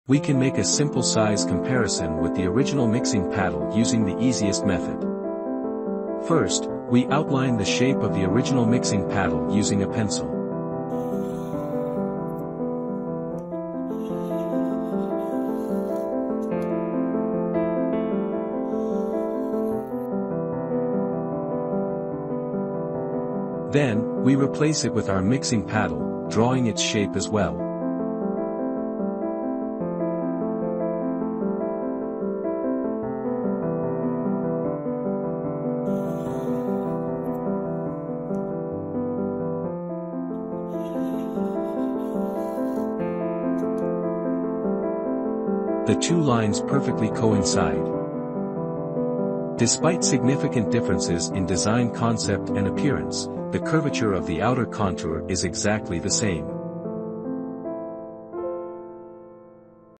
We can make a simple size comparison with the original mixing paddle using the easiest method. First, we outline the shape of the original mixing paddle using a pencil. Then, we replace it with our mixing paddle, drawing its shape as well. The two lines perfectly coincide. Despite significant differences in design concept and appearance, the curvature of the outer contour is exactly the same.